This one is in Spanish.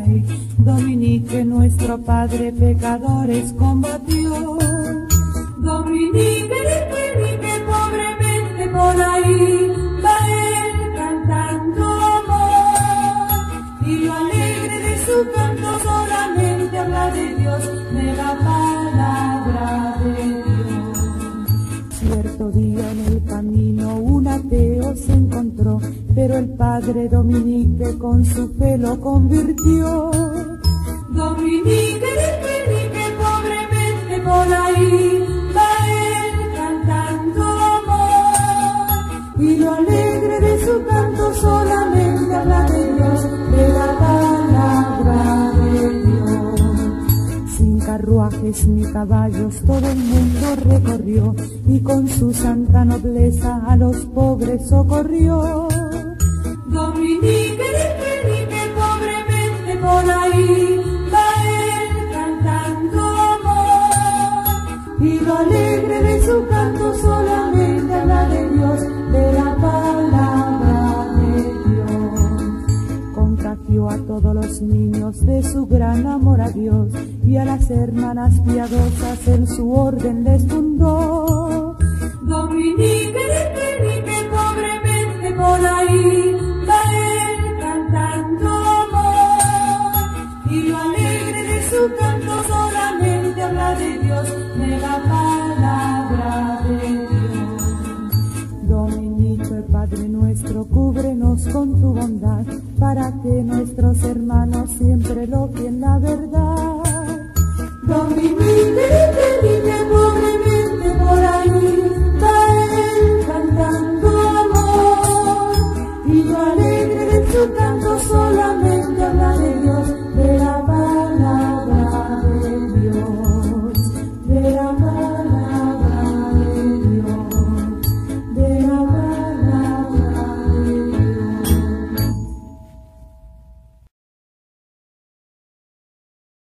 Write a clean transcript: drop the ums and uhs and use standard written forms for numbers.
rey. Dominique, nuestro padre, pecadores combatió. Dominique, pobremente por ahí va él cantando amor, y lo alegre de su canto solamente habla de Dios, de la palabra de Dios. Cierto día en el camino un ateo se encontró, pero el padre Dominique con su fe lo convirtió. Dominique, pobremente por ahí va él cantando amor, y lo alegre de su canto solamente habla de Dios, de la palabra de Dios. Sin carruajes ni caballos todo el mundo recorrió, y con su santa nobleza a los pobres socorrió. Dominique, pobremente por ahí va él cantando amor, y lo alegre de su canto solamente habla de Dios, de la palabra de Dios. Contagió a todos los niños de su gran amor a Dios, y a las hermanas piadosas en su orden les fundó. Dominique, pobremente por ahí va él cantando amor, y lo alegre de su canto solamente habla de Dios, de la palabra de Dios. Dominique, Padre nuestro, cúbrenos con tu bondad, para que nuestros hermanos siempre elogien la